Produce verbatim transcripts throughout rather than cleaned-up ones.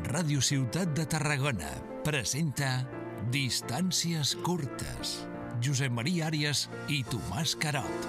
Ràdio Ciutat de Tarragona presenta Distàncies curtes. Josep Maria Àrias i Tomàs Carot.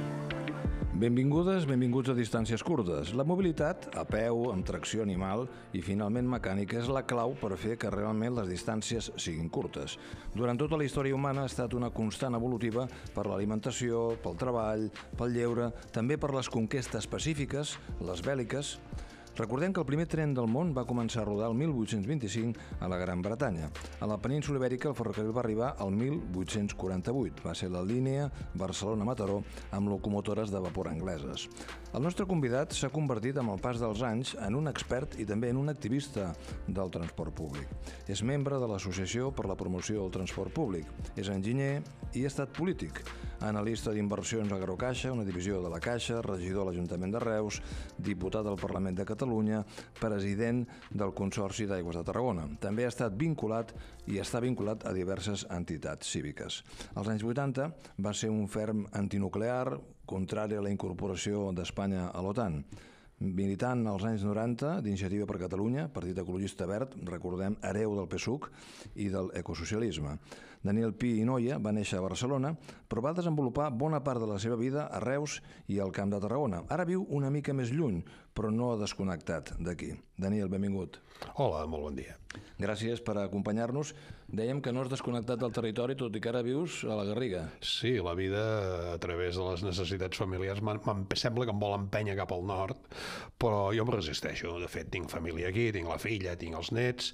Benvingudes, benvinguts a Distàncies curtes. La mobilitat, a peu, amb tracció animal i finalment mecànica, és la clau per fer que realment les distàncies siguin curtes. Durant tota la història humana ha estat una constant evolutiva per l'alimentació, pel treball, pel lleure, també per les conquestes pacífiques, les bèl·liques. Recordem que el primer tren del món va començar a rodar el mil vuit-cents vint-i-cinc a la Gran Bretanya. A la península Ibèrica el ferrocarril va arribar al mil vuit-cents quaranta-vuit. Va ser la línia Barcelona-Mataró amb locomotores de vapor angleses. El nostre convidat s'ha convertit amb el pas dels anys en un expert i també en un activista del transport públic. És membre de l'Associació per la Promoció del Transport Públic. És enginyer i ha estat polític. Analista d'inversions Agrocaixa, una divisió de la Caixa, regidor a l'Ajuntament de Reus, diputat al Parlament de Catalunya, president del Consorci d'Aigües de Tarragona. També ha estat vinculat i està vinculat a diverses entitats cíviques. Als anys vuitanta va ser un ferm antinuclear, contrari a la incorporació d'Espanya a l'OTAN. Militant als anys noranta d'Iniciativa per Catalunya, Partit Ecologista Verd, recordem, hereu del P S U C i del ecosocialisme. Daniel Pi i Noia va néixer a Barcelona, però va desenvolupar bona part de la seva vida a Reus i al Camp de Tarragona. Ara viu una mica més lluny, però no ha desconnectat d'aquí. Daniel, benvingut. Hola, molt bon dia. Gràcies per acompanyar-nos. Dèiem que no has desconnectat del territori, tot i que ara vius a la Garriga. Sí, la vida, a través de les necessitats familiars, em sembla que em vol empènyer cap al nord, però jo em resisteixo. De fet, tinc família aquí, tinc la filla, tinc els nets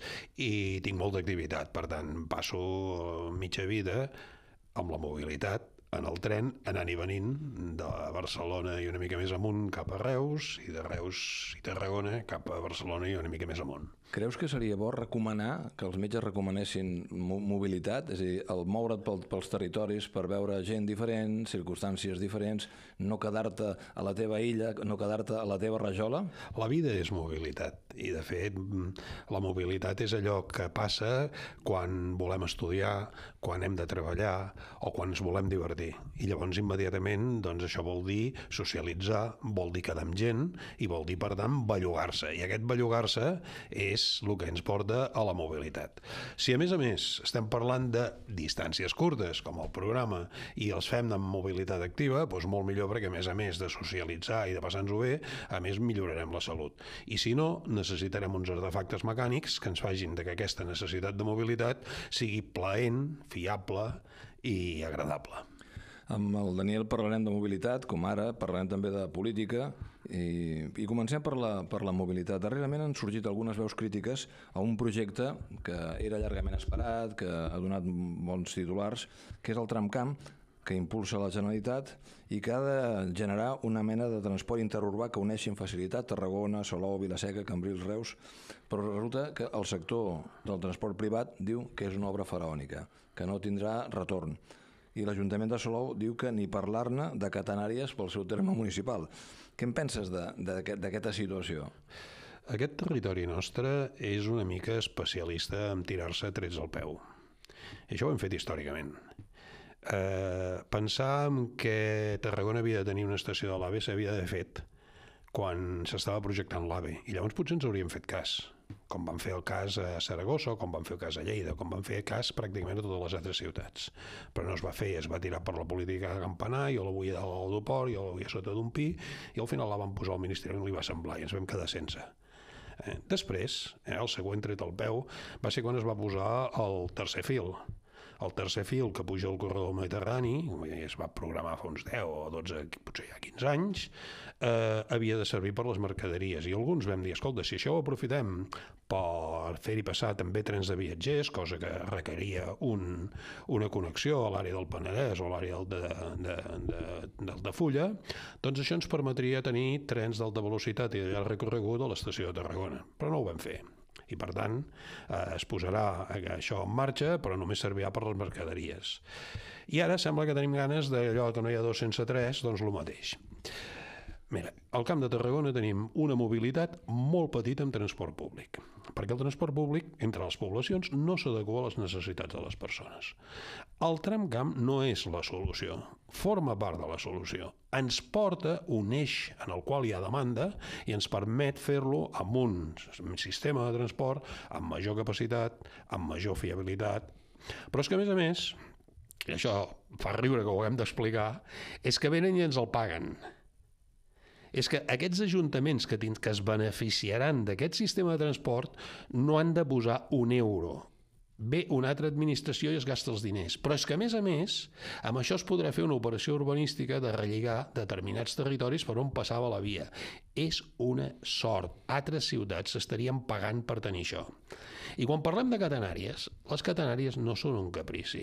i tinc molta activitat. Per tant, passo mitja vida amb la mobilitat en el tren, anant i venint de Barcelona i una mica més amunt cap a Reus, i de Reus i Tarragona cap a Barcelona i una mica més amunt. Creus que seria bo recomanar, que els metges recomanessin mobilitat, és a dir, el moure't pel, pels territoris per veure gent diferent, circumstàncies diferents, no quedar-te a la teva illa, no quedar-te a la teva rajola? La vida és mobilitat, i de fet la mobilitat és allò que passa quan volem estudiar, quan hem de treballar o quan ens volem divertir. I llavors immediatament doncs, això vol dir socialitzar, vol dir quedar amb gent i vol dir, per tant, bellugar-se. I aquest bellugar-se és el que ens porta a la mobilitat. Si a més a més estem parlant de distàncies curtes, com el programa, i els fem amb mobilitat activa, doncs molt millor, perquè a més a més de socialitzar i de passar-nos-ho bé, a més millorarem la salut. I si no, necessitarem uns artefactes mecànics que ens facin que aquesta necessitat de mobilitat sigui plaent, fiable i agradable. Amb el Daniel parlarem de mobilitat, com ara, parlarem també de política i, i comencem per la, per la mobilitat. Darrerament han sorgit algunes veus crítiques a un projecte que era llargament esperat, que ha donat bons titulars, que és el tramcamp, que impulsa la Generalitat i que ha de generar una mena de transport interurbà que uneixi amb facilitat Tarragona, Salou, Vila-seca, Cambrils, Reus, però resulta que el sector del transport privat diu que és una obra faraònica, que no tindrà retorn. I l'Ajuntament de Salou diu que ni parlar-ne de catenàries pel seu terme municipal. Què en penses d'aquesta situació? Aquest territori nostre és una mica especialista en tirar-se trets al peu. I això ho hem fet històricament. Eh, pensar que Tarragona havia de tenir una estació de l'AVE s'havia d'haver fet quan s'estava projectant l'AVE, i llavors potser ens hauríem fet cas, com van fer el cas a Saragossa, com van fer el cas a Lleida, com van fer cas pràcticament a totes les altres ciutats. Però no es va fer, es va tirar per la política de campanar, jo la vull a l'aeroport, jo la vull a sota d'un pi, i al final la van posar al Ministeri on li va semblar i ens vam quedar sense. Eh, després, eh, el següent tret al peu va ser quan es va posar el tercer fil. El tercer fil que puja al corredor mediterrani, es va programar fa uns deu o dotze, potser ja quinze anys, eh, havia de servir per les mercaderies. I alguns vam dir, escolta, si això ho aprofitem per fer-hi passar també trens de viatgers, cosa que requeria un, una connexió a l'àrea del Penedès o a l'àrea de, de, de, de, de Fulla, doncs això ens permetria tenir trens d'alta velocitat i de llarg recorregut a l'estació de Tarragona. Però no ho vam fer. I, per tant, eh, es posarà això en marxa, però només servirà per les mercaderies. I ara sembla que tenim ganes d'allò que no hi ha dos sense tres, doncs el mateix. Mira, al Camp de Tarragona tenim una mobilitat molt petita en transport públic. perquè el transport públic entre les poblacions no s'adequa a les necessitats de les persones. El tramcamp no és la solució, forma part de la solució. Ens porta un eix en el qual hi ha demanda i ens permet fer-lo amb un sistema de transport amb major capacitat, amb major fiabilitat. Però és que, a més a més, i això fa riure que ho haguem d'explicar, és que venen i ens el paguen. És que aquests ajuntaments que, que es beneficiaran d'aquest sistema de transport no han de posar un euro. Ve una altra administració i es gasta els diners. Però és que, a més a més, amb això es podrà fer una operació urbanística de relligar determinats territoris per on passava la via. És una sort. Altres ciutats s'estarien pagant per tenir això. I quan parlem de catenàries, les catenàries no són un caprici.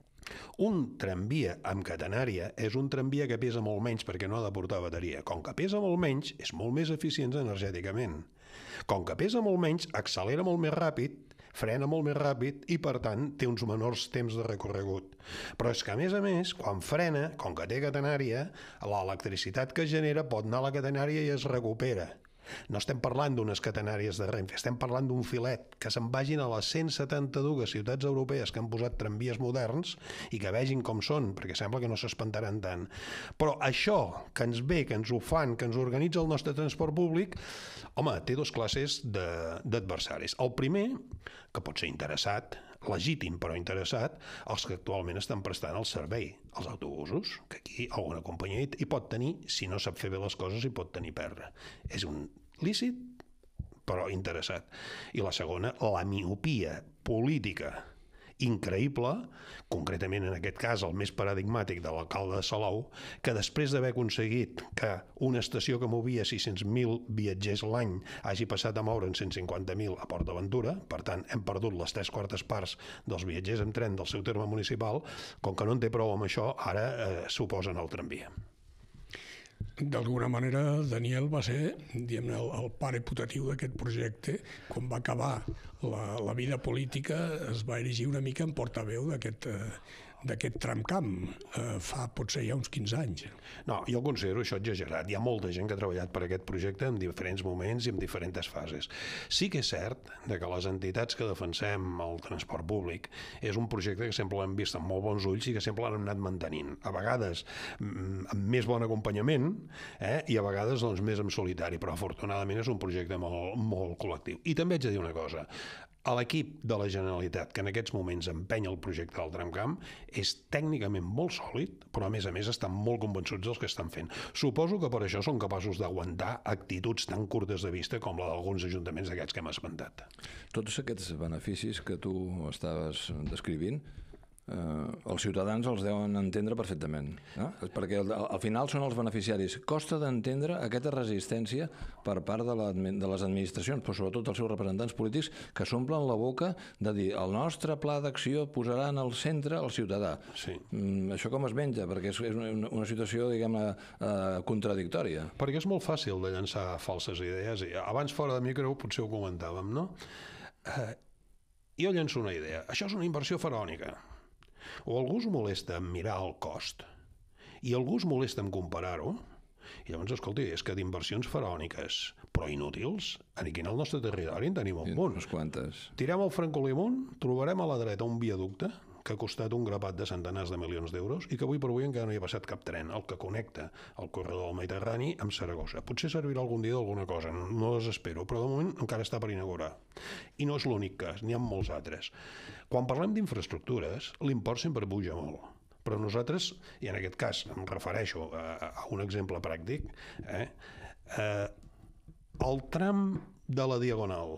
Un tramvia amb catenària és un tramvia que pesa molt menys perquè no ha de portar bateria. Com que pesa molt menys, és molt més eficient energèticament. Com que pesa molt menys, accelera molt més ràpid, frena molt més ràpid i, per tant, té uns menors temps de recorregut. Però és que, a més a més, quan frena, com que té catenària, l'electricitat que genera pot anar a la catenària i es recupera. No estem parlant d'unes catenàries de Renfe, estem parlant d'un filet, que se'n vagin a les cent setanta-dues ciutats europees que han posat tramvies moderns i que vegin com són, perquè sembla que no s'espantaran tant. Però això que ens ve, que ens ho fan, que ens organitza el nostre transport públic, home, té dos classes d'adversaris. El primer, que pot ser interessat, legítim però interessat, els que actualment estan prestant el servei, els autobusos, que aquí alguna companyia hi pot tenir, si no sap fer bé les coses, hi pot tenir perdre. És un lícit, però interessat. I la segona, la miopia política increïble, concretament en aquest cas el més paradigmàtic de l'alcalde de Salou, que després d'haver aconseguit que una estació que movia sis-cents mil viatgers l'any hagi passat a moure en cent cinquanta mil a Port Aventura, per tant hem perdut les tres quartes parts dels viatgers en tren del seu terme municipal, com que no en té prou amb això, ara eh, s'oposen al tramvia. D'alguna manera, Daniel va ser, diguem-ne, el, el pare putatiu d'aquest projecte. Quan va acabar la, la vida política, es va erigir una mica en portaveu d'aquest eh, d'aquest tramcamp, eh, fa potser ja uns quinze anys. No, jo considero això exagerat. Hi ha molta gent que ha treballat per aquest projecte en diferents moments i en diferents fases. Sí que és cert que les entitats que defensem el transport públic és un projecte que sempre l'hem vist amb molt bons ulls i que sempre l'hem anat mantenint. A vegades amb més bon acompanyament eh, i a vegades doncs, més en solitari, però afortunadament és un projecte molt, molt col·lectiu. I també haig de dir una cosa. A l'equip de la Generalitat, que en aquests moments empenya el projecte del tramcamp, és tècnicament molt sòlid, però a més a més estan molt convençuts dels que estan fent. Suposo que per això són capaços d'aguantar actituds tan curtes de vista com la d'alguns ajuntaments d'aquests que hem esmentat. Tots aquests beneficis que tu estaves descrivint, eh, els ciutadans els deuen entendre perfectament, no? Perquè al, al final són els beneficiaris. Costa d'entendre aquesta resistència per part de, la, de les administracions, però sobretot dels seus representants polítics, que s'omplen la boca de dir el nostre pla d'acció posarà en el centre el ciutadà. Sí. Mm, això com es menja? Perquè és, és una, una situació, diguem-ne, eh, contradictòria. Perquè és molt fàcil de llançar falses idees. I abans, fora de micro, potser ho comentàvem, no? Eh, jo llenço una idea. Això és una inversió faraònica. O algú es molesta en mirar el cost i algú es molesta en comparar-ho, i llavors, escolti, és que d'inversions faraòniques, però inútils, aquí en el nostre territori en tenim un munt. Unes quantes. Tirem el Francolí amunt, trobarem a la dreta un viaducte que ha costat un grapat de centenars de milions d'euros i que avui per avui encara no hi ha passat cap tren, el que connecta el corredor del Mediterrani amb Saragossa. Potser servirà algun dia d'alguna cosa, no desespero, però de moment encara està per inaugurar. I no és l'únic cas, n'hi ha molts altres. Quan parlem d'infraestructures, l'import sempre puja molt. Però nosaltres, i en aquest cas em refereixo a, a un exemple pràctic, eh, eh, el tram de la Diagonal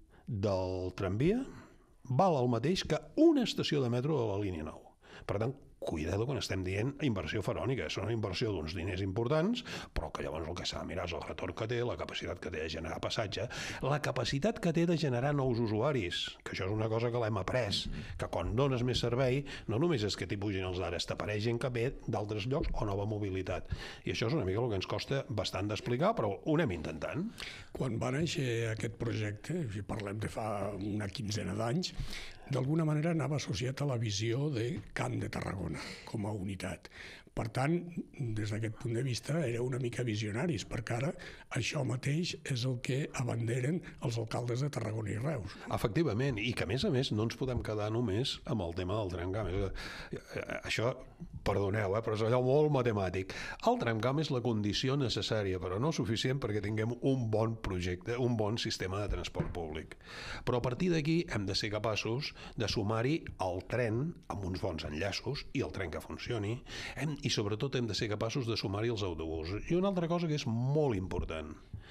del tramvia val el mateix que una estació de metro de la línia nou. Per tant, cuidado quan estem dient inversió faraònica. És una inversió d'uns diners importants, però que llavors el que s'ha de mirar és el retorn que té, la capacitat que té de generar passatge, la capacitat que té de generar nous usuaris, que això és una cosa que l'hem après, que quan dones més servei, no només és que t'hi pugin els d'ara, t'apareix gent que ve d'altres llocs o nova mobilitat. I això és una mica el que ens costa bastant d'explicar, però ho anem intentant. Quan va néixer aquest projecte, si parlem de fa una quinzena d'anys, d'alguna manera anava associat a la visió de Camp de Tarragona com a unitat. Per tant, des d'aquest punt de vista, era una mica visionaris, perquè ara això mateix és el que abanderen els alcaldes de Tarragona i Reus. Efectivament, i que a més a més no ens podem quedar només amb el tema del tramcamp. Això, perdoneu, eh, però és allò molt matemàtic. El tramcamp és la condició necessària, però no suficient perquè tinguem un bon projecte, un bon sistema de transport públic. Però a partir d'aquí hem de ser capaços de sumar-hi el tren amb uns bons enllaços i el tren que funcioni, hem, i sobretot hem de ser capaços de sumar-hi els autobusos. I una altra cosa que és molt important.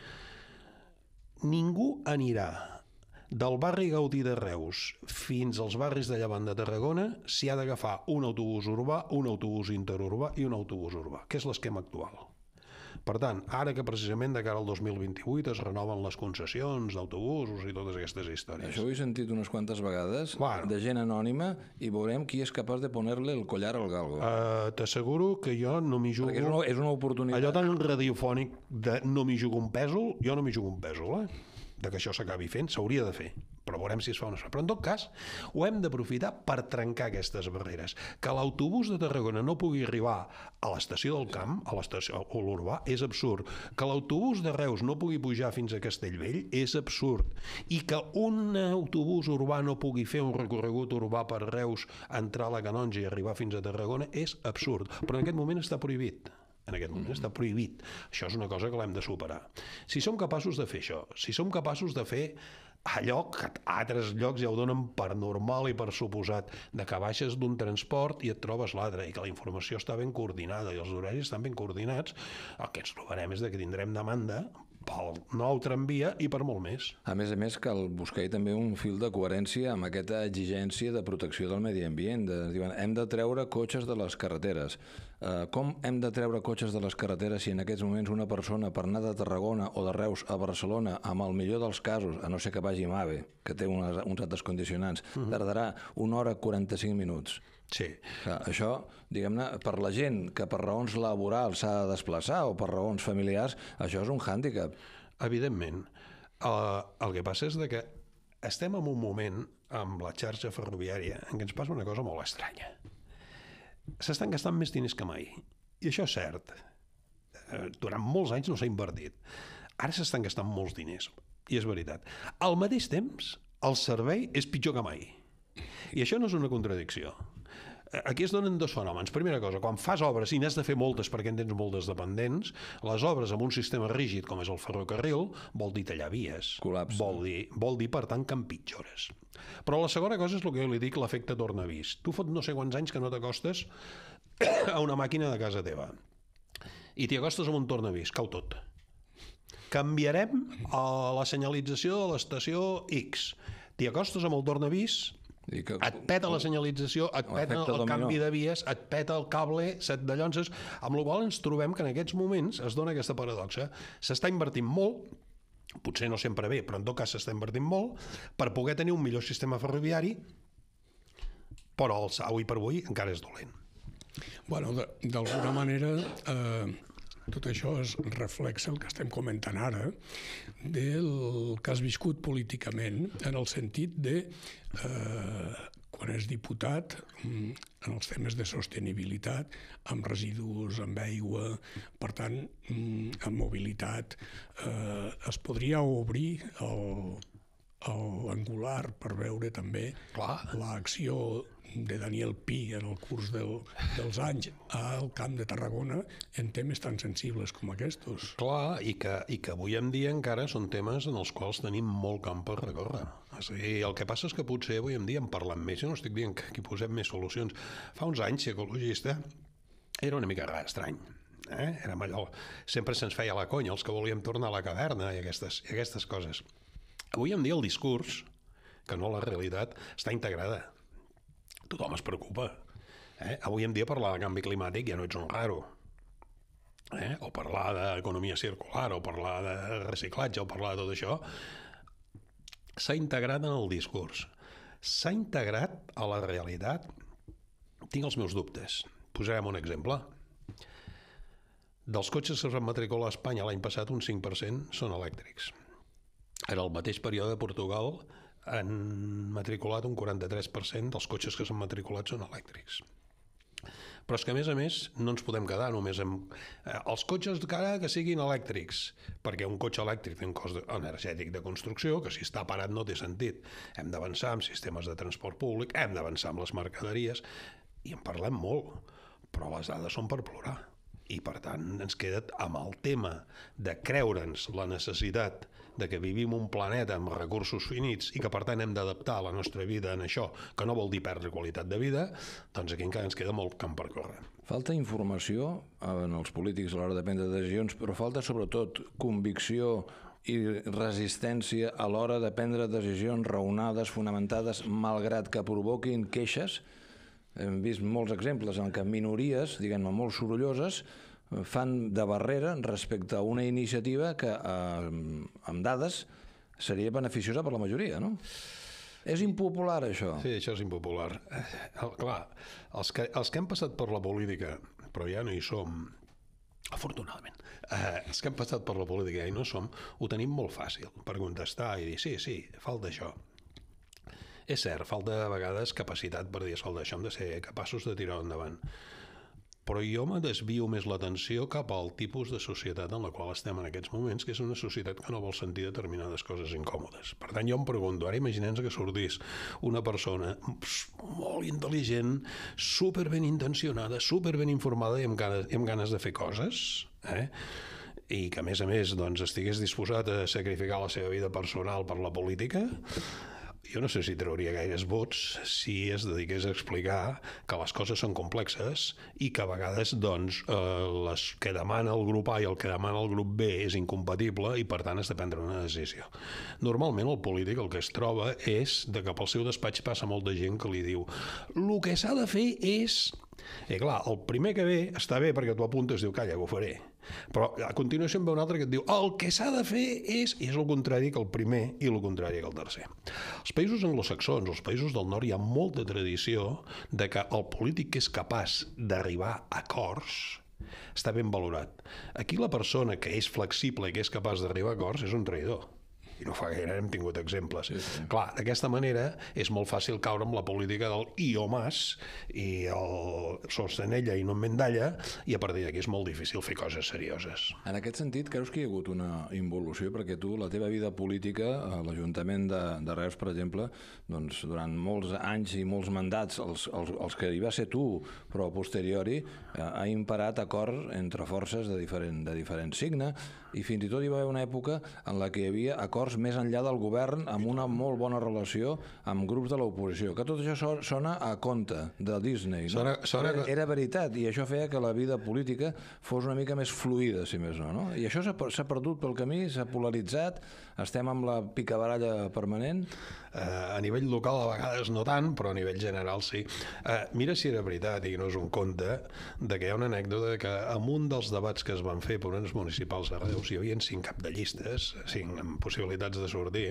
Ningú anirà del barri Gaudí de Reus fins als barris de llevant de Tarragona si ha d'agafar un autobús urbà, un autobús interurbà i un autobús urbà, que és l'esquema actual. Per tant, ara que precisament de cara al dos mil vint-i-vuit es renoven les concessions d'autobusos i totes aquestes històries. Això ho he sentit unes quantes vegades, Bueno. de gent anònima, i veurem qui és capaç de poner-li el collar al galgo. Uh, T'asseguro que jo no m'hi jugo... Perquè és una, és una oportunitat. Allò tan radiofònic de no m'hi jugo un pèsol, jo no m'hi jugo un pèsol, eh? De que això s'acabi fent, s'hauria de fer. Però veurem si es fa o no es fa. Però en tot cas, ho hem d'aprofitar per trencar aquestes barreres. Que l'autobús de Tarragona no pugui arribar a l'estació del Camp, a l'estació o l'Urbà, és absurd. Que l'autobús de Reus no pugui pujar fins a Castellvell és absurd. I que un autobús urbà no pugui fer un recorregut urbà per Reus, entrar a la Canonja i arribar fins a Tarragona és absurd. Però en aquest moment està prohibit. En aquest moment està prohibit. Això és una cosa que l'hem de superar. Si som capaços de fer això, si som capaços de fer allò que a altres llocs ja ho donen per normal i per suposat, de que baixes d'un transport i et trobes l'altre, i que la informació està ben coordinada i els horaris estan ben coordinats, el que ens trobarem és que tindrem demanda pel nou tramvia i per molt més. A més a més, cal buscar també un fil de coherència amb aquesta exigència de protecció del medi ambient. De, diuen, hem de treure cotxes de les carreteres. Uh, com hem de treure cotxes de les carreteres si en aquests moments una persona per anar de Tarragona o de Reus a Barcelona, amb el millor dels casos, a no ser que vagi amb AVE, que té unes, uns altres condicionants, uh-huh. tardarà una hora quaranta-cinc minuts. Sí. Clar, això, diguem-ne, per la gent que per raons laborals s'ha de desplaçar o per raons familiars, això és un hàndicap. Evidentment. Uh, el que passa és de que estem en un moment amb la xarxa ferroviària en què ens passa una cosa molt estranya. S'estan gastant més diners que mai. I això és cert. Uh, durant molts anys no s'ha invertit. Ara s'estan gastant molts diners. I és veritat. Al mateix temps, el servei és pitjor que mai. I això no és una contradicció. Aquí es donen dos fenòmens. Primera cosa, quan fas obres i n'has de fer moltes perquè en tens moltes dependents, les obres amb un sistema rígid com és el ferrocarril vol dir tallar vies. Col·lapse. Vol dir, vol dir, per tant, que empitjores. Però la segona cosa és el que jo li dic, l'efecte tornavís. Tu fot no sé quants anys que no t'acostes a una màquina de casa teva i t'hi acostes amb un tornavís, cau tot. Canviarem a la senyalització de l'estació X. T'hi acostes amb el tornavís, Que... et peta la senyalització, et peta el dominó. Canvi de vies, et peta el cable, set de llonces, amb la qual ens trobem que en aquests moments es dona aquesta paradoxa. S'està invertint molt, potser no sempre bé, però en tot cas s'està invertint molt, per poder tenir un millor sistema ferroviari, però el avui per avui encara és dolent. Bueno, d'alguna manera... Eh... Tot això es reflexa el que estem comentant ara del que has viscut políticament en el sentit de eh, quan és diputat en els temes de sostenibilitat, amb residus, amb aigua, per tant, amb mobilitat, eh, es podria obrir el, l'angular per veure també l'acció de Daniel Pi en el curs del, dels anys al Camp de Tarragona en temes tan sensibles com aquests. Clar, i que, i que avui en dia encara són temes en els quals tenim molt camp per recórrer. És a dir, el que passa és que potser avui en dia en parlem més, jo no estic dient que aquí posem més solucions. Fa uns anys, ser ecologista era una mica rar, estrany. Eh? Érem allò, sempre se'ns feia la conya, els que volíem tornar a la caverna i aquestes, i aquestes coses. Avui en dia el discurs, que no la realitat, està integrada. Tothom es preocupa. Eh? Avui en dia parlar de canvi climàtic ja no ets un raro. Eh? O parlar d'economia circular, o parlar de reciclatge, o parlar de tot això, s'ha integrat en el discurs. S'ha integrat a la realitat. Tinc els meus dubtes. Posarem un exemple. Dels cotxes que es van matricular a Espanya l'any passat, un cinc per cent són elèctrics. En el mateix període a Portugal han matriculat un quaranta-tres per cent dels cotxes que s'han matriculat són elèctrics. Però és que, a més a més, no ens podem quedar només amb eh, els cotxes que ara que siguin elèctrics, perquè un cotxe elèctric té un cost energètic de construcció, que si està parat no té sentit. Hem d'avançar amb sistemes de transport públic, hem d'avançar amb les mercaderies, i en parlem molt, però les dades són per plorar. I, per tant, ens queda amb el tema de creure'ns la necessitat de que vivim un planeta amb recursos finits i que, per tant, hem d'adaptar la nostra vida en això, que no vol dir perdre qualitat de vida, doncs aquí encara ens queda molt camp per córrer. Falta informació en els polítics a l'hora de prendre decisions, però falta sobretot convicció i resistència a l'hora de prendre decisions raonades, fonamentades, malgrat que provoquin queixes. Hem vist molts exemples en què minories, diguem-ne, molt sorolloses, fan de barrera respecte a una iniciativa que, eh, amb dades, seria beneficiosa per la majoria, no? És impopular, això. Sí, això és impopular. Eh, clar, els que, els que hem passat per la política, però ja no hi som, afortunadament, eh, els que hem passat per la política i no som, ho tenim molt fàcil per contestar i dir, sí, sí, falta això. És cert, falta a vegades capacitat per dir, escolta, això hem de ser capaços de tirar endavant. Però jo me desvio més l'atenció cap al tipus de societat en la qual estem en aquests moments, que és una societat que no vol sentir determinades coses incòmodes. Per tant, jo em pregunto, ara imaginem que sortís una persona molt intel·ligent, super ben intencionada, super ben informada i amb ganes, i amb ganes de fer coses, eh? I que, a més a més, doncs, estigués disposat a sacrificar la seva vida personal per la política. Jo no sé si trauria gaires vots si es dediqués a explicar que les coses són complexes i que a vegades doncs, eh, les que demana el grup A i el que demana el grup B és incompatible i per tant has de prendre una decisió. Normalment el polític el que es troba és de que pel seu despatx passa molta gent que li diu el que s'ha de fer és... I clar, el primer que ve està bé perquè tu apuntes i diu, calla, ho faré. Però a continuació en ve un altre que et diu el que s'ha de fer és... I és el contrari que el primer i el contrari que el tercer. Els països anglosaxons, els països del nord, hi ha molta tradició de que el polític que és capaç d'arribar a acords està ben valorat. Aquí la persona que és flexible i que és capaç d'arribar a acords és un traïdor. I no fa gaire hem tingut exemples. Sí, sí. Clar, d'aquesta manera és molt fàcil caure amb la política del i o más i el sostenella i no emendalla, i a partir d'aquí és molt difícil fer coses serioses. En aquest sentit, creus que hi ha hagut una involució? Perquè tu, la teva vida política, a l'Ajuntament de, de Reus, per exemple, doncs, durant molts anys i molts mandats, els, els, els que hi va ser tu, però a posteriori, eh, ha imparat acord entre forces de diferent, de diferent signe, i fins i tot hi va haver una època en la que hi havia acords més enllà del govern amb una molt bona relació amb grups de l'oposició, que tot això sona a conte de Disney, no? Sona, sona... Era, era veritat, i això feia que la vida política fos una mica més fluida, si més no, no? I això s'ha perdut pel camí, s'ha polaritzat, estem amb la picabaralla permanent. Uh, a nivell local a vegades no tant, però a nivell general sí. Uh, mira si era veritat, i no és un conte, de que hi ha una anècdota que en un dels debats que es van fer per uns municipals a Reus hi havia cinc cap de llistes, cinc amb possibilitats de sortir,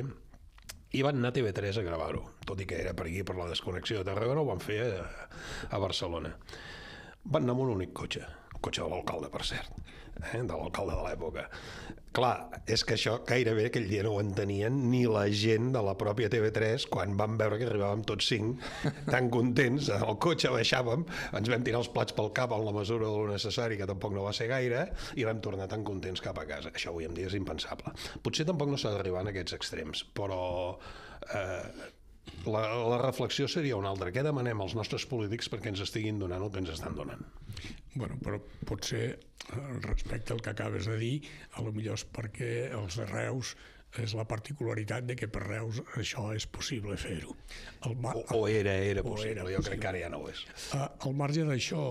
i van anar a T V tres a gravar-ho, tot i que era per aquí, per la desconnexió de Tarragona, ho van fer a, a Barcelona. Van anar amb un únic cotxe, el cotxe de l'alcalde, per cert, eh, de l'alcalde de l'època. Clar, és que això gairebé aquell dia no ho entenien ni la gent de la pròpia T V tres quan van veure que arribàvem tots cinc tan contents, al cotxe baixàvem, ens vam tirar els plats pel cap en la mesura de lo necessari, que tampoc no va ser gaire, i vam tornar tan contents cap a casa. Això avui en dia és impensable. Potser tampoc no s'ha d'arribar en aquests extrems, però eh, la, la reflexió seria una altra. Què demanem als nostres polítics perquè ens estiguin donant el que ens estan donant? Bueno, però potser respecte al que acabes de dir, a lo millor és perquè els de Reus és la particularitat de que per Reus això és possible fer-ho. O, o era, era possible, o era jo possible. Crec que ara ja no ho és. Al marge d'això,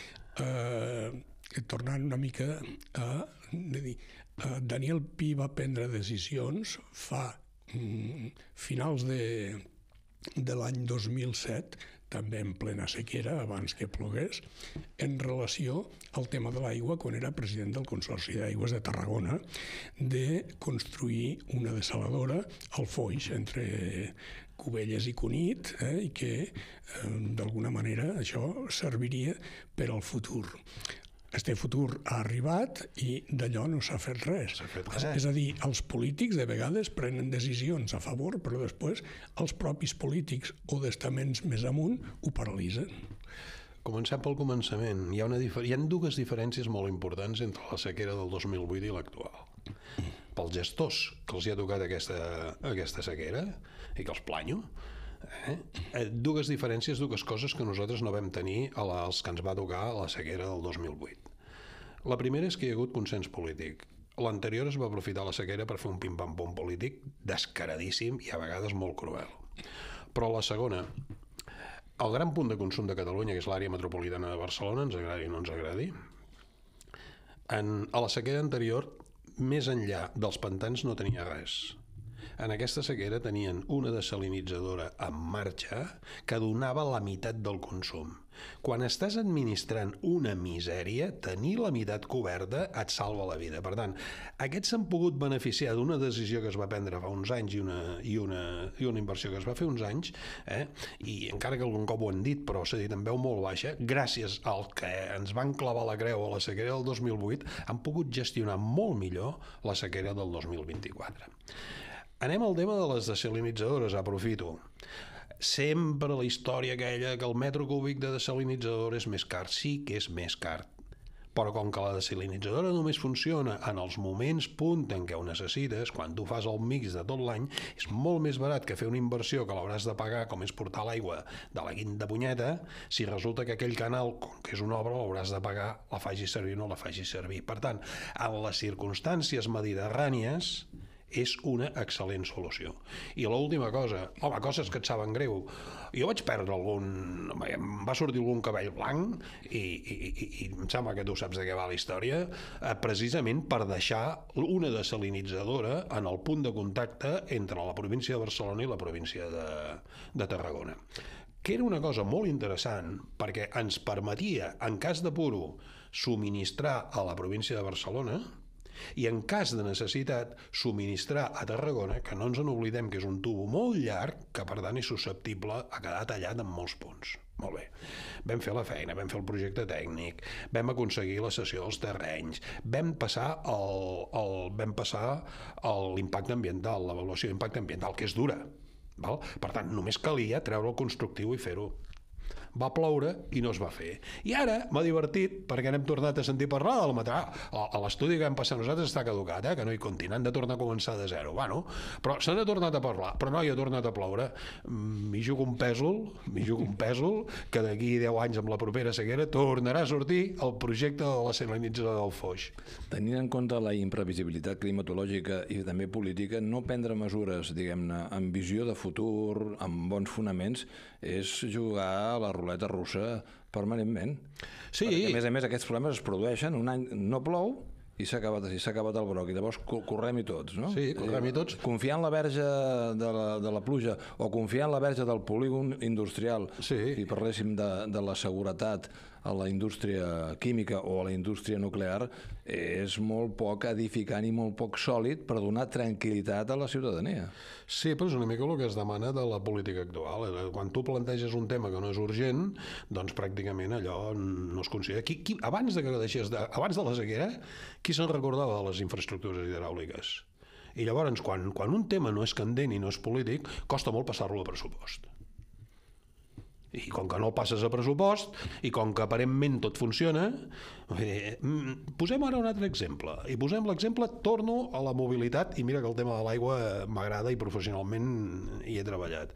eh, tornant una mica a, a dir, a Daniel Pi va prendre decisions fa mm, finals de, de l'any dos mil set, també en plena sequera, abans que plogués, en relació al tema de l'aigua, quan era president del Consorci d'Aigües de Tarragona, de construir una dessaladora al Foix, entre Cubelles i Cunit, eh, i que eh, d'alguna manera això serviria per al futur. Este futur ha arribat i d'allò no s'ha fet res. Fet res. És a dir, els polítics de vegades prenen decisions a favor, però després els propis polítics o d'estaments més amunt ho paralitzen. comencem pel començament. Hi ha, una difer... Hi ha dues diferències molt importants entre la sequera del dos mil vuit i l'actual. Pels gestors que els hi ha tocat aquesta, aquesta sequera, i que els planyo, eh? dues diferències, dues coses que nosaltres no vam tenir a la, als que ens va tocar a la sequera del dos mil vuit. La primera és que hi ha hagut consens polític. L'anterior es va aprofitar la sequera per fer un pim-pam-pum polític descaradíssim i a vegades molt cruel. Però la segona, el gran punt de consum de Catalunya, que és l'àrea metropolitana de Barcelona, ens agradi o no ens agradi, en, a la sequera anterior, més enllà dels pantans no tenia res. En aquesta sequera tenien una desalinitzadora en marxa que donava la meitat del consum. Quan estàs administrant una misèria, tenir la meitat coberta et salva la vida. Per tant, aquests s'han pogut beneficiar d'una decisió que es va prendre fa uns anys i una, i una, i una inversió que es va fer uns anys, eh? I encara que algun cop ho han dit, però s'ha dit en veu molt baixa, gràcies al que ens van clavar la creu a la sequera del dos mil vuit, han pogut gestionar molt millor la sequera del dos mil vint-i-quatre. Anem al tema de les desalinitzadores, aprofito. Sempre la història aquella que el metre cúbic de desalinitzadora és més car. Sí que és més car. Però com que la desalinitzadora només funciona en els moments punt en què ho necessites, quan tu fas el mix de tot l'any, és molt més barat que fer una inversió que l'hauràs de pagar, com és portar l'aigua de la Quinta Punyeta, si resulta que aquell canal, com que és una obra, l'hauràs de pagar, la faci servir o no la faci servir. Per tant, en les circumstàncies mediterrànies, és una excel·lent solució. I l'última cosa, home, coses que et saben greu. Jo vaig perdre algun... Em va sortir algun cabell blanc i, i, i, i em sembla que tu saps de què va la història, eh, precisament per deixar una desalinitzadora en el punt de contacte entre la província de Barcelona i la província de, de Tarragona. Que era una cosa molt interessant perquè ens permetia, en cas d'apuro, subministrar a la província de Barcelona i en cas de necessitat subministrar a Tarragona, que no ens en oblidem que és un tubo molt llarg, que per tant és susceptible a quedar tallat en molts punts. Molt bé. Vam fer la feina, vam fer el projecte tècnic, vam aconseguir la cessió dels terrenys, vam passar el, el, vam passar l'impacte ambiental, l'avaluació d'impacte ambiental, que és dura. Val? Per tant, només calia treure el constructiu i fer-ho. Va ploure i no es va fer. I ara m'ha divertit perquè n'hem tornat a sentir parlar del metà. A l'estudi que vam passar nosaltres està caducat, eh? Que no hi continuen, han de tornar a començar de zero. Bueno, però se n'ha tornat a parlar, però no hi ha tornat a ploure. M'hi jugo un pèsol, m'hi jugo un pèsol, que d'aquí deu anys amb la propera sequera tornarà a sortir el projecte de la desalinitzadora del Foix. Tenint en compte la imprevisibilitat climatològica i també política, no prendre mesures, diguem-ne, amb visió de futur, amb bons fonaments, és jugar a la ruleta russa permanentment. Sí. Perquè, a més a més, aquests problemes es produeixen, un any no plou i s'ha acabat, s'ha acabat el broc, i llavors correm-hi tots, no? Sí, correm-hi tots. Confiar en la verge de la, de la pluja o confiar en la verge del polígon industrial, sí. Si parléssim de, de la seguretat a la indústria química o a la indústria nuclear, és molt poc edificant i molt poc sòlid per donar tranquil·litat a la ciutadania. Sí, però és una mica el que es demana de la política actual. Quan tu planteges un tema que no és urgent, doncs pràcticament allò no es considera... Qui, qui, abans, de que deixés de, abans de la sequera, qui se'n recordava de les infraestructures hidràuliques? I llavors, quan, quan un tema no és candent i no és polític, costa molt passar-lo a pressupost. I com que no el passes a pressupost i com que aparentment tot funciona, eh, posem ara un altre exemple i posem l'exemple, torno a la mobilitat, i mira que el tema de l'aigua m'agrada i professionalment hi he treballat.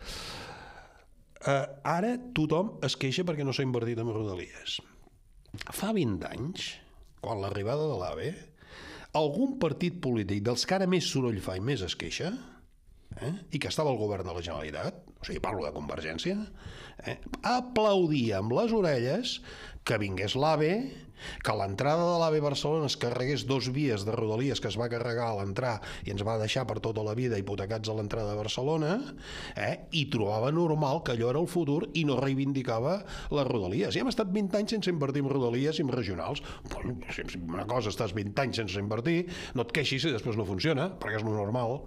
eh, ara tothom es queixa perquè no s'ha invertit en Rodalies. Fa vint anys, quan l'arribada de l'AVE, algun partit polític dels que ara més soroll fa i més es queixa, eh, i que estava al govern de la Generalitat, o sigui, parlo de Convergència, eh, aplaudia amb les orelles que vingués l'AVE, que l'entrada de l'AVE Barcelona es carregués dos vies de Rodalies que es va carregar a l'entrar i ens va deixar per tota la vida hipotecats a l'entrada de Barcelona, eh, i trobava normal que allò era el futur i no reivindicava les Rodalies. I hem estat vint anys sense invertir en Rodalies i en regionals. Bueno, si una cosa estàs vint anys sense invertir, no et queixis si després no funciona, perquè és lo normal.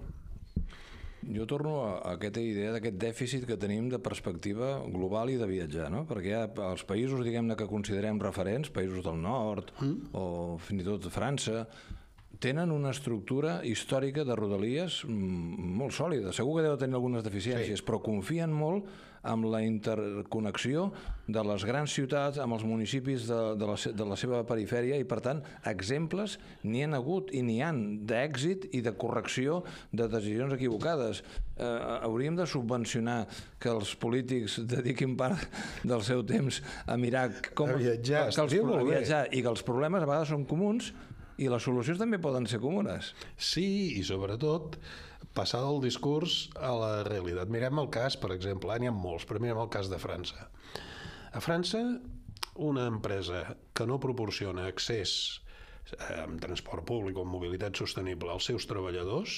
Jo torno a aquesta idea d'aquest dèficit que tenim de perspectiva global i de viatjar, no? Perquè hi ha els països, diguem-ne, que considerem referents, països del nord, mm. o fins i tot França, tenen una estructura històrica de rodalies molt sòlida. Segur que deu tenir algunes deficiències, sí. però confien molt amb la interconnexió de les grans ciutats amb els municipis de, de, la, de la seva perifèria i, per tant, exemples n'hi han hagut i n'hi han d'èxit i de correcció de decisions equivocades. Eh, hauríem de subvencionar que els polítics dediquin part del seu temps a mirar com... A viatjar, que els, a viatjar i que els problemes a vegades són comuns i les solucions també poden ser comunes. Sí, i sobretot passar del discurs a la realitat. Mirem el cas, per exemple, n'hi ha molts, però mirem el cas de França. A França, una empresa que no proporciona accés amb transport públic o amb mobilitat sostenible als seus treballadors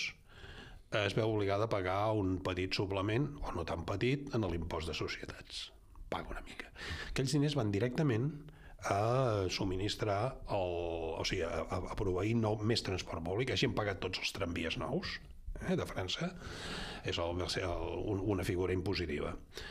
es veu obligada a pagar un petit suplement, o no tan petit, en l'impost de societats. Paga una mica. Aquells diners van directament a subministrar, el, o sigui, a, a proveir nou, més transport públic. Així han pagat tots els tramvies nous eh, de França. És el, el, un, una figura impositiva.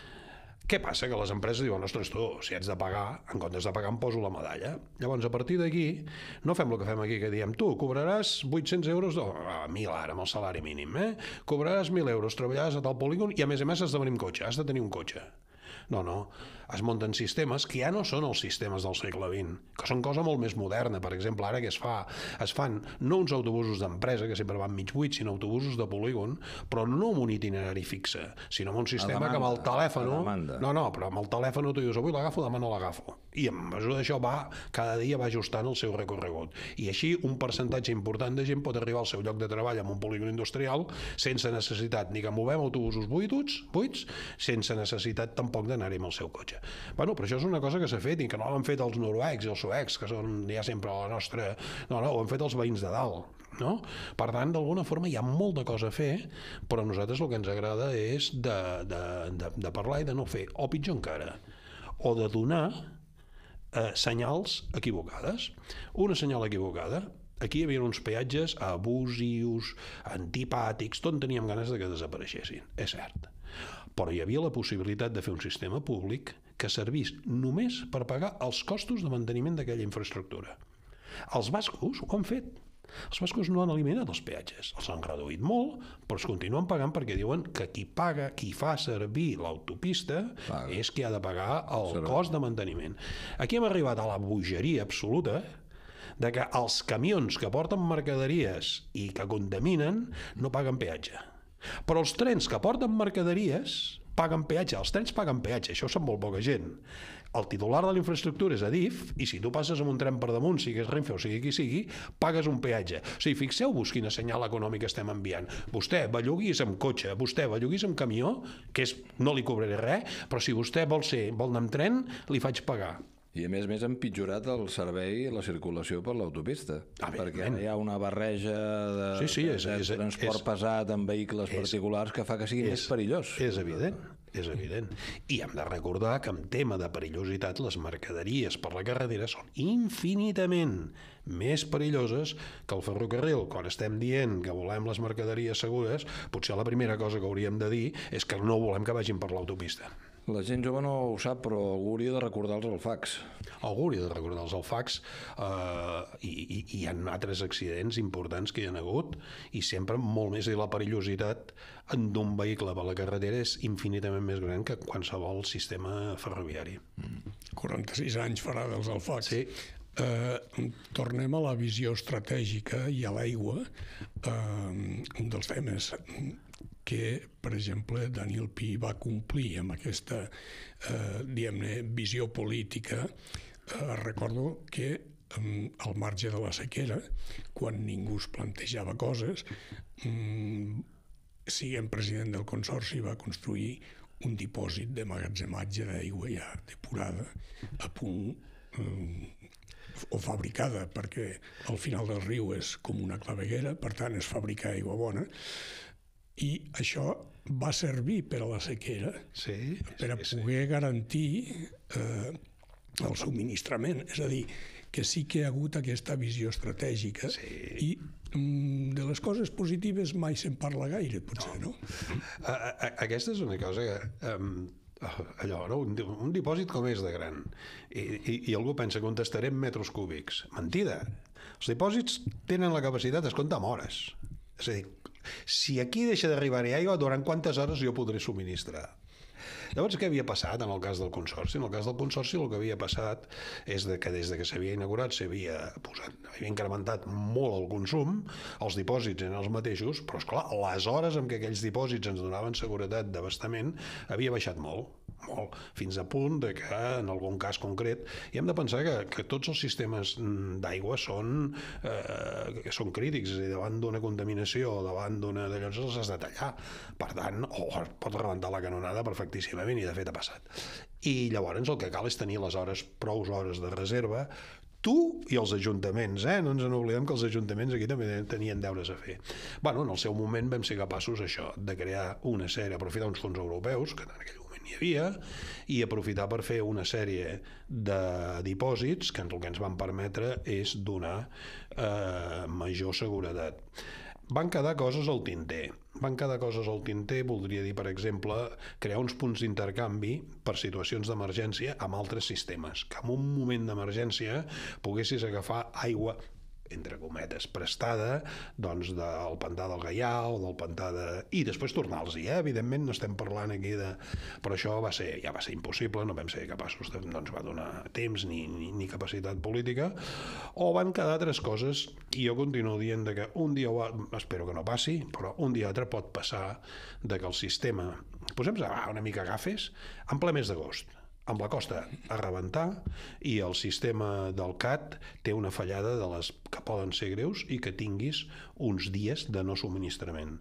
Què passa? Que les empreses diuen, ostres, tu, si haig de pagar, en comptes de pagar em poso la medalla. Llavors, a partir d'aquí, no fem el que fem aquí, que diem, tu, cobraràs vuit-cents euros, de... ah, mil ara, amb el salari mínim, eh? Cobraràs mil euros, treballaràs a tal polígon i, a més a més, has de venir amb cotxe, has de tenir un cotxe. No, no, es munten sistemes que ja no són els sistemes del segle vint, que són cosa molt més moderna. Per exemple, ara què es fa? Es fan no uns autobusos d'empresa, que sempre van mig buits, sinó autobusos de polígon, però no amb un itinerari fixe, sinó amb un sistema demanda, que amb el telèfon... No, no, però amb el telèfon tu dius, avui l'agafo, demà no l'agafo. I en mesura d'això va, cada dia va ajustant el seu recorregut. I així un percentatge important de gent pot arribar al seu lloc de treball en un polígon industrial sense necessitat ni que movem autobusos buits, buits sense necessitat tampoc d'anar-hi amb el seu cotxe. Bueno, però això és una cosa que s'ha fet i que no l'han fet els noruecs i els suecs, que són ja sempre la nostra... No, no, ho han fet els veïns de dalt. No? Per tant, d'alguna forma hi ha molt de cosa a fer, però a nosaltres el que ens agrada és de, de, de, de parlar i de no fer, o pitjor encara, o de donar eh, senyals equivocades. Una senyal equivocada, aquí hi havia uns peatges abusius, antipàtics, tot teníem ganes de que desapareixessin, és cert. Però hi havia la possibilitat de fer un sistema públic que servís només per pagar els costos de manteniment d'aquella infraestructura. Els bascos ho han fet. Els bascos no han eliminat els peatges, els han reduït molt, però es continuen pagant perquè diuen que qui paga, qui fa servir l'autopista paga. És qui ha de pagar el Serà. cost de manteniment. Aquí hem arribat a la bogeria absoluta de que els camions que porten mercaderies i que contaminen no paguen peatge. Però els trens que porten mercaderies paguen peatge, els trens paguen peatge, això ho sap molt poca gent. El titular de la infraestructura és Adif i si tu passes amb un tren per damunt, siguis Renfe o sigui qui sigui, pagues un peatge. O sigui, fixeu-vos quina senyal econòmica estem enviant. Vostè belluguis amb cotxe, vostè belluguis amb camió, que és, no li cobraré res, però si vostè vol ser, vol anar amb tren, li faig pagar. I a més a més han pitjorat el servei i la circulació per l'autopista, ah, perquè hi ha una barreja de, sí, sí, és, de és, transport és, pesat amb vehicles és, particulars que fa que sigui és, més perillós. És evident, és evident. I hem de recordar que en tema de perillositat les mercaderies per la carretera són infinitament més perilloses que el ferrocarril. Quan estem dient que volem les mercaderies segures, potser la primera cosa que hauríem de dir és que no volem que vagin per l'autopista. La gent jove no ho sap, però algú hauria de recordar els alfacs. Algú hauria de recordar els alfacs eh, i, i hi ha altres accidents importants que hi ha hagut i sempre molt més i la perillositat d'un vehicle per la carretera és infinitament més gran que qualsevol sistema ferroviari. quaranta-sis anys farà dels alfacs. Sí. Eh, tornem a la visió estratègica i a l'aigua. Eh, un dels temes que, per exemple, Daniel Pi va complir amb aquesta eh, diguem-ne, visió política. Eh, recordo que eh, al marge de la sequera, quan ningú es plantejava coses, eh, siguent president del Consorci va construir un dipòsit de magatzematge d'aigua ja depurada a punt eh, o fabricada, perquè al final del riu és com una claveguera, per tant és fabricar aigua bona. I això va servir per a la sequera, sí, per a sí, poder sí. garantir eh, el subministrament. És a dir, que sí que hi ha hagut aquesta visió estratègica sí. i mm, de les coses positives mai se'n parla gaire, potser, no? no? A, a, aquesta és una cosa que... Um, allò, no? un, un dipòsit com és de gran i, i, i algú pensa que contestarem metres cúbics. Mentida. Els dipòsits tenen la capacitat de comptar amb hores. És a dir, si aquí deixa d'arribar-hi aigua, durant quantes hores jo podré subministrar? Llavors, què havia passat en el cas del Consorci? En el cas del Consorci el que havia passat és de que des de que s'havia inaugurat s'havia posat, havia incrementat molt el consum, els dipòsits eren els mateixos, però esclar, les hores en què aquells dipòsits ens donaven seguretat d'abastament havia baixat molt, molt, fins a punt de que en algun cas concret, i hem de pensar que, que tots els sistemes d'aigua són, eh, són crítics, és a dir, davant d'una contaminació o davant d'una d'allò els has de tallar, per tant, o oh, pot rebentar la canonada perfectíssimament, i de fet ha passat. I llavors el que cal és tenir les hores, prou hores de reserva, tu i els ajuntaments, eh? No ens en oblidem que els ajuntaments aquí també tenien deures a fer. Bueno, en el seu moment vam ser capaços això, de crear una sèrie, aprofitar uns fons europeus, que en aquell moment hi havia, i aprofitar per fer una sèrie de dipòsits que el que ens van permetre és donar eh, major seguretat. Van quedar coses al tinter. Van quedar coses al tinter, voldria dir, per exemple, crear uns punts d'intercanvi per situacions d'emergència amb altres sistemes, que en un moment d'emergència poguessis agafar aigua, entre cometes, prestada, doncs del pantà del Gaià o del pantà de... i després tornar-los-hi, eh? Evidentment no estem parlant aquí de... però això va ser, ja va ser impossible, no vam ser capaços de... no ens va donar temps ni, ni, ni capacitat política, o van quedar altres coses, i jo continuo dient que un dia, espero que no passi, però un dia altre pot passar de que el sistema, posem-nos ah, una mica agafes, en ple mes d'agost, amb la costa a rebentar, i el sistema del C A T té una fallada de les que poden ser greus i que tinguis uns dies de no subministrament.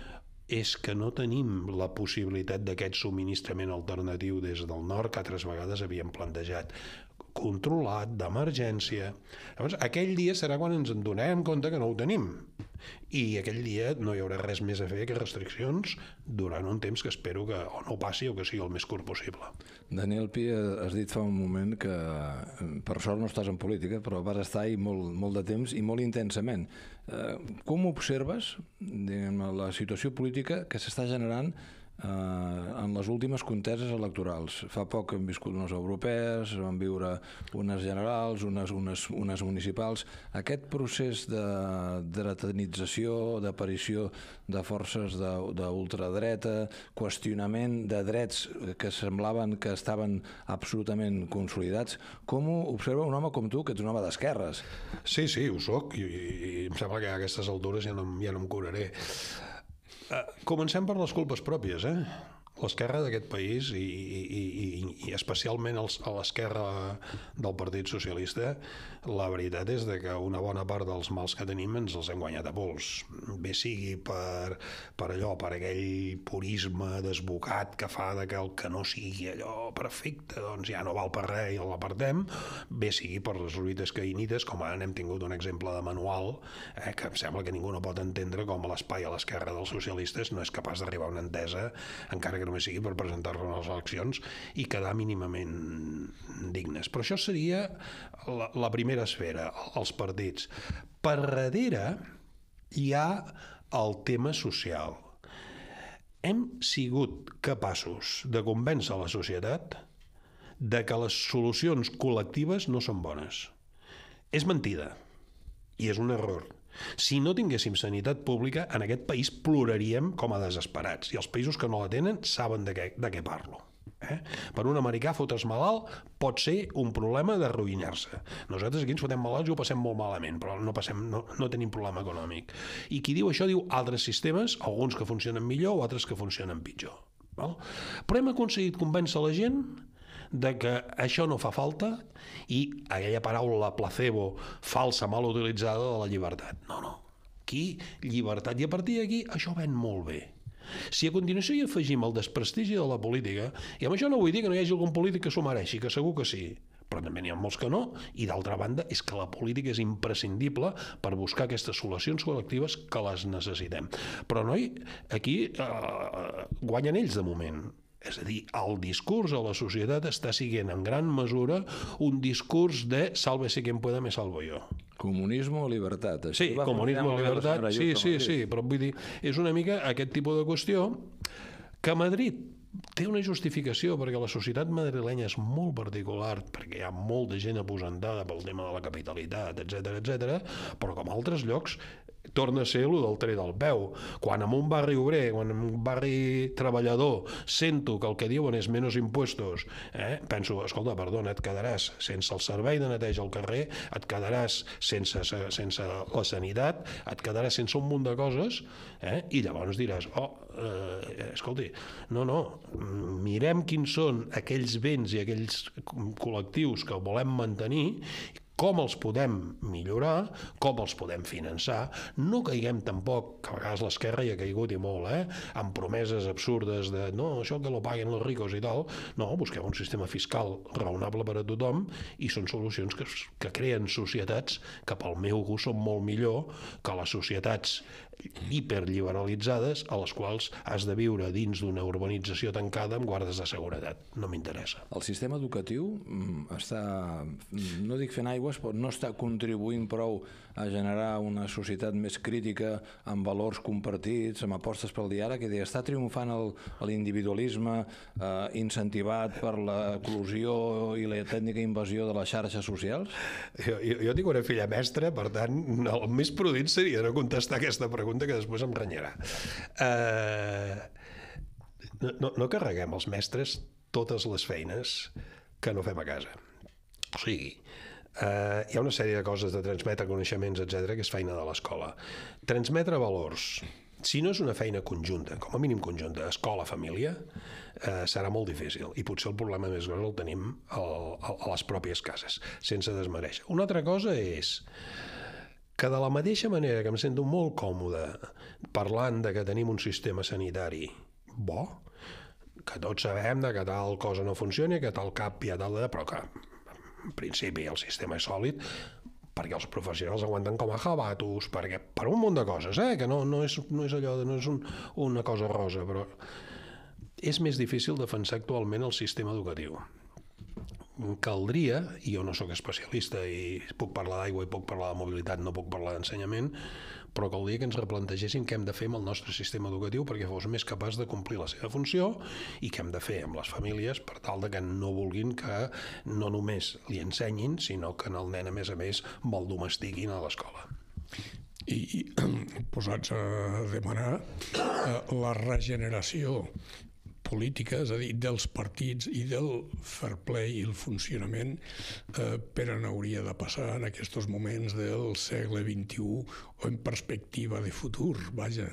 És que no tenim la possibilitat d'aquest subministrament alternatiu des del nord que altres vegades havíem plantejat, controlat, d'emergència. Llavors, aquell dia serà quan ens en donem compte que no ho tenim. I aquell dia no hi haurà res més a fer que restriccions durant un temps que espero que o no passi o que sigui el més curt possible. Daniel Pi, has dit fa un moment que per sort no estàs en política, però vas estar-hi molt, molt de temps i molt intensament. Com observes, diguem, la situació política que s'està generant en les últimes conteses electorals? Fa poc hem viscut unes europees, vam viure unes generals, unes, unes, unes municipals. Aquest procés de dretanització, d'aparició de forces d'ultradreta, qüestionament de drets que semblaven que estaven absolutament consolidats, com ho observa un home com tu, que ets un home d'esquerres? Sí, sí, ho soc, i, i em sembla que a aquestes altures ja no, ja no em curaré. Uh, comencem per les culpes pròpies, eh? L'esquerra d'aquest país, i, i, i, i especialment els, a l'esquerra del Partit Socialista, la veritat és de que una bona part dels mals que tenim ens els hem guanyat a pols. Bé sigui per, per allò, per aquell purisme desbocat que fa de que el que no sigui allò perfecte doncs ja no val per res i l'apartem, bé sigui per les lluites caïnites, com ara n'hem tingut un exemple de manual, eh, que em sembla que ningú no pot entendre com l'espai a l'esquerra dels socialistes no és capaç d'arribar a una entesa, encara que només sigui per presentar-lo a les eleccions i quedar mínimament dignes. Però això seria la, la primera esfera, els partits. Per darrere hi ha el tema social. Hem sigut capaços de convèncer la societat de que les solucions col·lectives no són bones. És mentida i és un error. Si no tinguéssim sanitat pública, en aquest país ploraríem com a desesperats. I els països que no la tenen saben de què, de què parlo. Eh? Per un americà fotre's malalt pot ser un problema d'arruïnar-se. Nosaltres aquí ens fotem malalts i ho passem molt malament, però no, passem, no, no tenim problema econòmic. I qui diu això diu altres sistemes, alguns que funcionen millor o altres que funcionen pitjor. Val? Però hem aconseguit convèncer la gent de que això no fa falta i aquella paraula placebo falsa, mal utilitzada de la llibertat. No, no. Aquí, llibertat. I a partir d'aquí, això ven molt bé. Si a continuació hi afegim el desprestigi de la política, i amb això no vull dir que no hi hagi algun polític que s'ho mereixi, que segur que sí, però també n'hi ha molts que no, i d'altra banda és que la política és imprescindible per buscar aquestes solucions col·lectives que les necessitem. Però, noi, aquí eh, guanyen ells de moment. És a dir, el discurs a la societat està siguent en gran mesura un discurs de sálvese quien pueda, me salvo yo. Comunisme o libertat. Sí, comunisme o libertat, sí, sí, sí, però vull dir, és una mica aquest tipus de qüestió que a Madrid té una justificació, perquè la societat madrilenya és molt particular, perquè hi ha molta gent aposentada pel tema de la capitalitat, etcètera, etcètera, però com altres llocs torna a ser allò del tret del peu. Quan en un barri obrer, quan en un barri treballador sento que el que diuen és menys impuestos, eh? penso, escolta, perdona, et quedaràs sense el servei de neteja al carrer, et quedaràs sense, sense la sanitat, et quedaràs sense un munt de coses, eh? i llavors diràs, oh, eh, escolti, no, no, mirem quins són aquells béns i aquells col·lectius que volem mantenir, com els podem millorar, com els podem finançar. No caiguem tampoc, que a vegades l'esquerra hi ha caigut i molt, eh? amb promeses absurdes de no, això que lo paguen els ricos i tal. No, busquem un sistema fiscal raonable per a tothom i són solucions que, que creen societats que pel meu gust són molt millor que les societats hiperliberalitzades a les quals has de viure dins d'una urbanització tancada amb guardes de seguretat. No m'interessa. El sistema educatiu està, no dic fent aigües, però no està contribuint prou a generar una societat més crítica amb valors compartits, amb apostes pel diàleg, i està triomfant l'individualisme eh, incentivat per l'eclosió i la tècnica invasió de les xarxes socials? Jo, jo, jo tinc una filla mestra, per tant, el més prudent seria no contestar aquesta pregunta que després em renyarà. Uh, no, no, no carreguem els mestres totes les feines que no fem a casa. O sigui, Uh, hi ha una sèrie de coses de transmetre coneixements, etcètera, que és feina de l'escola. Transmetre valors, si no és una feina conjunta, com a mínim conjunta, escola-família, uh, serà molt difícil, i potser el problema més gros el tenim al, a, a les pròpies cases, sense desmereixer. Una altra cosa és que de la mateixa manera que em sento molt còmode parlant de que tenim un sistema sanitari bo, que tots sabem de que tal cosa no funciona, que tal cap hi ha tal de... però que en principi el sistema és sòlid, perquè els professionals aguanten com a jabatos, perquè, per un munt de coses, eh? que no, no, és, no és allò, no és un, una cosa rosa, però és més difícil defensar actualment el sistema educatiu. Caldria, i jo no sóc especialista i puc parlar d'aigua i puc parlar de mobilitat, no puc parlar d'ensenyament, però caldria que ens replantegéssim què hem de fer amb el nostre sistema educatiu perquè fos més capaç de complir la seva funció i què hem de fer amb les famílies per tal de que no vulguin que no només li ensenyin, sinó que el nen, a més a més, me'l domestiquin a l'escola. I, i posats a demanar eh, la regeneració política, és a dir, dels partits i del fair play i el funcionament eh, per on hauria de passar en aquests moments del segle vint-i-u o en perspectiva de futur, vaja.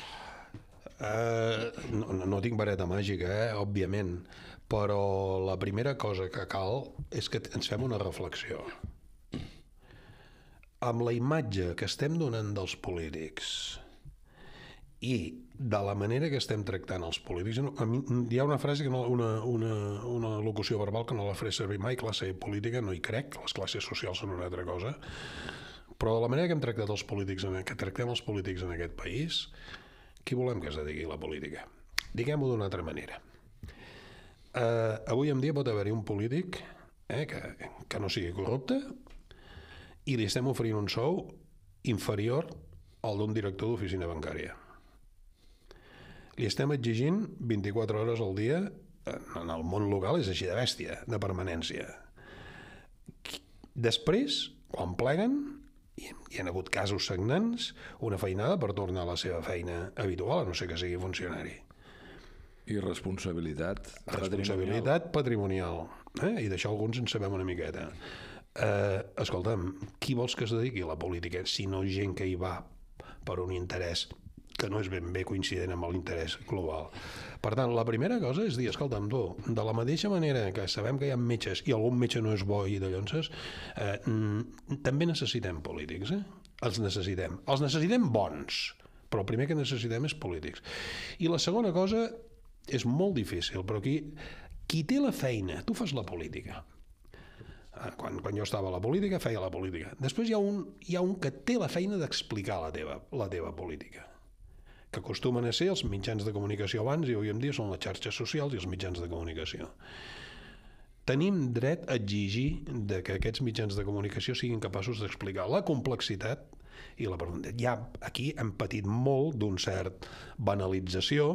Uh, no, no tinc vareta màgica, eh, òbviament, però la primera cosa que cal és que ens fem una reflexió. Amb la imatge que estem donant dels polítics i de la manera que estem tractant els polítics, a mi, hi ha una frase, que no, una, una, una locució verbal que no la faré servir mai, classe política, no hi crec, les classes socials són una altra cosa, però de la manera que hem tractat els polítics, que tractem els polítics en aquest país, qui volem que es dediqui a la política? Diguem-ho d'una altra manera. Uh, avui en dia pot haver-hi un polític eh, que, que no sigui corrupte i li estem oferint un sou inferior al d'un director d'oficina bancària. Li estem exigint vint-i-quatre hores al dia, en el món local és així de bèstia, de permanència. Després, quan pleguen, hi ha hagut casos sagnants, una feinada per tornar a la seva feina habitual, a no ser que sigui funcionari. I responsabilitat Responsabilitat patrimonial. Eh? I d'això alguns en sabem una miqueta. Eh, escolta'm, qui vols que es dediqui a la política si no gent que hi va per un interès que no és ben bé coincident amb l'interès global? Per tant, la primera cosa és dir, escolta'm, tu, de la mateixa manera que sabem que hi ha metges i algun metge no és bo i de llonses, eh, també necessitem polítics, eh? Els necessitem. Els necessitem bons, però el primer que necessitem és polítics. I la segona cosa és molt difícil, però qui, qui té la feina, tu fas la política. Quan, quan jo estava a la política, feia la política. Després hi ha un, hi ha un que té la feina d'explicar la teva, la teva política, que acostumen a ser els mitjans de comunicació abans i avui en dia són les xarxes socials i els mitjans de comunicació. Tenim dret a exigir de que aquests mitjans de comunicació siguin capaços d'explicar la complexitat i la profunditat. Ja aquí hem patit molt d'un cert banalització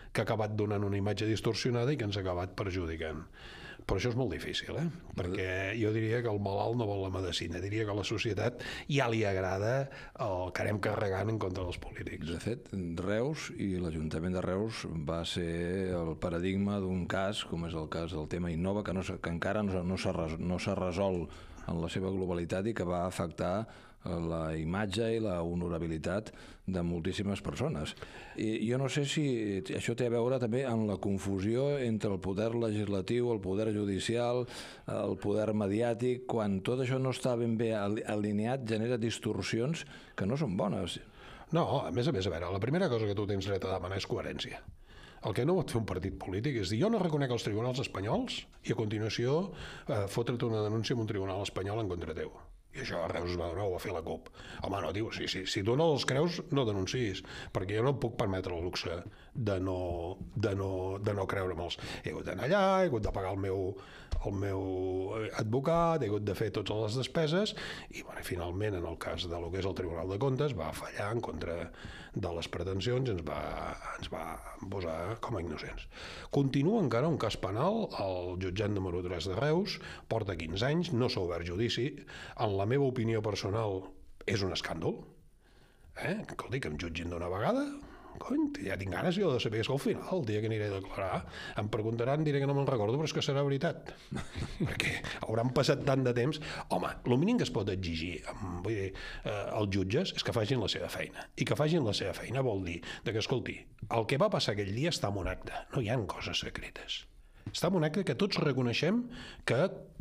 que ha acabat donant una imatge distorsionada i que ens ha acabat perjudicant. Però això és molt difícil, eh? Perquè jo diria que el malalt no vol la medicina, diria que a la societat ja li agrada el que anem carregant en contra dels polítics. De fet, Reus i l'Ajuntament de Reus va ser el paradigma d'un cas, com és el cas del tema Innova, que, no, que encara no, no s'ha no s'ha resolt en la seva globalitat i que va afectar la imatge i la honorabilitat de moltíssimes persones. I jo no sé si això té a veure també amb la confusió entre el poder legislatiu, el poder judicial, el poder mediàtic, quan tot això no està ben bé alineat, genera distorsions que no són bones. No, a més a més, a veure, la primera cosa que tu tens dret a demanar és coherència. El que no pot fer un partit polític és dir jo no reconec els tribunals espanyols i a continuació eh, fotre't una denúncia en un tribunal espanyol en contra teu. I això a Reus es va donar, ho va fer la CUP. Home, no, tio, si, si, si tu no els creus, no denuncis, perquè jo no em puc permetre el luxe de no, de no, de no creure'm-els. He hagut d'anar allà, he hagut de pagar el meu, el meu advocat, he hagut de fer totes les despeses, i bueno, finalment, en el cas de lo que és el Tribunal de Comptes, va fallar en contra de les pretensions i ens va, ens va posar com a innocents. Continua encara un cas penal, el jutjat número tres de Reus, porta quinze anys, no s'ha obert judici. En la meva opinió personal és un escàndol. Eh? Escolti, que em jutgin d'una vegada, cony, ja tinc ganes jo de saber que al final, el dia que aniré a declarar, em preguntaran, diré que no me'n recordo, però és que serà veritat. Perquè hauran passat tant de temps. Home, el mínim que es pot exigir vull dir, eh, als jutges és que facin la seva feina. I que facin la seva feina vol dir de que, escolti, el que va passar aquell dia està en un acte, no hi ha coses secretes. Està en un acte que tots reconeixem que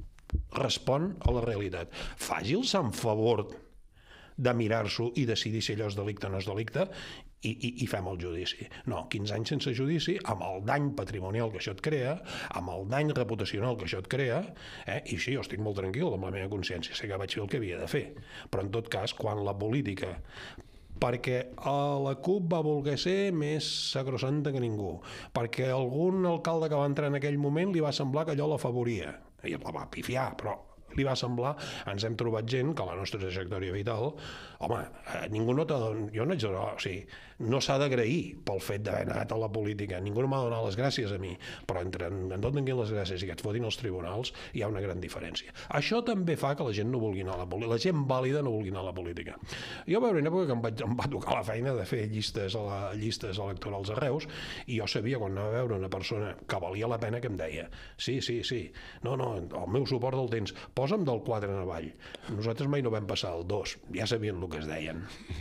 respon a la realitat. Faci'ls en favor de mirar-s'ho i decidir si allò és delicte o no és delicte i, i, i fem el judici. No, quinze anys sense judici, amb el dany patrimonial que això et crea, amb el dany reputacional que això et crea, eh? I sí, jo estic molt tranquil amb la meva consciència, sé que vaig fer el que havia de fer, però en tot cas, quan la política perquè la CUP va voler ser més sacrosanta que ningú, perquè algun alcalde que va entrar en aquell moment li va semblar que allò l'afavoria, i la va pifiar, però li va semblar, ens hem trobat gent que la nostra trajectòria vital, home, eh, ningú no t'ha donat, jo no haig de donar, o sigui, no s'ha d'agrair pel fet d'haver anat a la política, ningú no m'ha donat les gràcies a mi, però entre en donin les gràcies i que et fotin els tribunals hi ha una gran diferència. Això també fa que la gent no vulgui anar a la política, la gent vàlida no vulgui anar a la política. Jo va haver una època que em, vaig, em va tocar la feina de fer llistes, a la, llistes electorals a Reus i jo sabia quan anava a veure una persona que valia la pena que em deia sí, sí, sí, no, no, el meu suport el tens, posa'm del quatre en avall. Nosaltres mai no vam passar el dos, ja sabien el que es deien.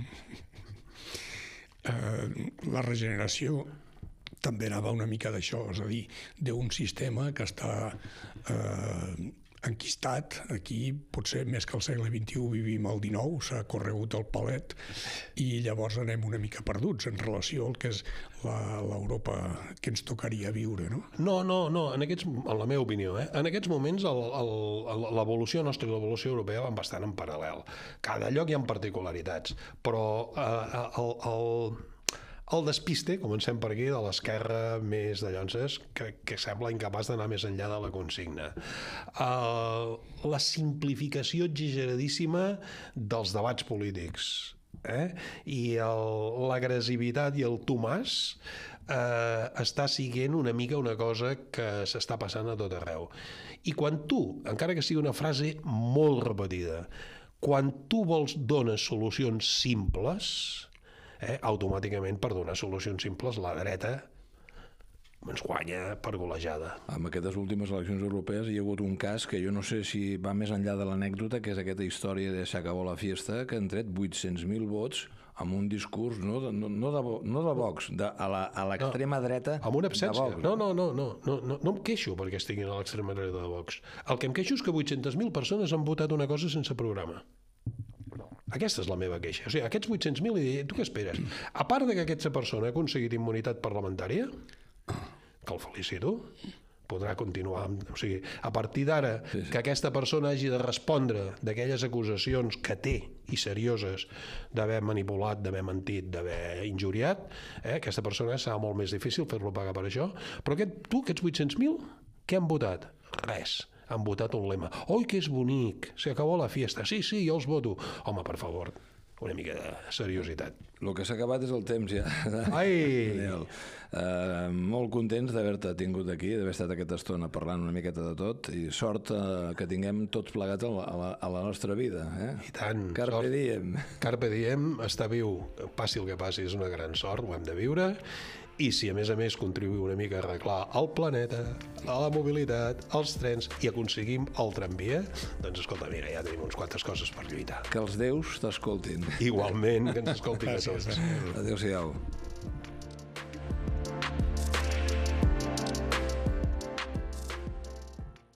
Uh, la regeneració també anava una mica d'això, és a dir, d'un sistema que està eh, enquistat. Aquí, potser més que al segle vint-i-u, vivim al dinou, s'ha corregut el palet i llavors anem una mica perduts en relació al que és l'Europa que ens tocaria viure, no? No, no, no, en, aquests, en la meva opinió, eh? en aquests moments l'evolució nostra i l'evolució europea van bastant en paral·lel. Cada lloc hi ha particularitats, però eh, el, el, el despiste, comencem per aquí, de l'esquerra més de llonses, que, que sembla incapaç d'anar més enllà de la consigna. Uh, la simplificació exageradíssima dels debats polítics, eh? I l'agressivitat i el tomàs eh, està siguent una mica una cosa que s'està passant a tot arreu. I quan tu, encara que sigui una frase molt repetida, quan tu vols donar solucions simples, eh, automàticament per donar solucions simples la dreta ens guanya per golejada. Amb aquestes últimes eleccions europees hi ha hagut un cas que jo no sé si va més enllà de l'anècdota, que és aquesta història de Se acabó la fiesta, que han tret vuit-cents mil vots amb un discurs no de, no, no de, no de Vox, de, a l'extrema no, dreta amb una absència. De Vox. No, no, no, no, no, no, no em queixo perquè estiguin a l'extrema dreta de Vox. El que em queixo és que vuit-centes mil persones han votat una cosa sense programa. Aquesta és la meva queixa. O sigui, aquests vuit-cents mil, tu què esperes? A part de que aquesta persona ha aconseguit immunitat parlamentària, que el felicito, podrà continuar. O sigui, a partir d'ara, sí, sí. que aquesta persona hagi de respondre d'aquelles acusacions que té i serioses d'haver manipulat, d'haver mentit, d'haver injuriat, eh, aquesta persona serà molt més difícil fer-lo pagar per això. Però aquest, tu, aquests vuit-cents mil, què han votat? Res. Han votat un lema. Oi, que és bonic, se acabó la fiesta. Sí, sí, jo els voto. Home, per favor, una mica de seriositat. El que s'ha acabat és el temps ja. Ai! Uh, molt contents d'haver-te tingut aquí, d'haver estat aquesta estona parlant una miqueta de tot, i sort uh, que tinguem tots plegats a la, a la, a la nostra vida. Eh? I tant. Carpe sort. diem. Carpe diem, estar viu, passi el que passi, és una gran sort, ho hem de viure, i si a més a més contribuïu una mica a arreglar el planeta, a la mobilitat, els trens, i aconseguim el tramvia, doncs escolta, mira, ja tenim uns quantes coses per lluitar. Que els déus t'escoltin. Igualment, que ens escoltin a tots. Adéu-siau.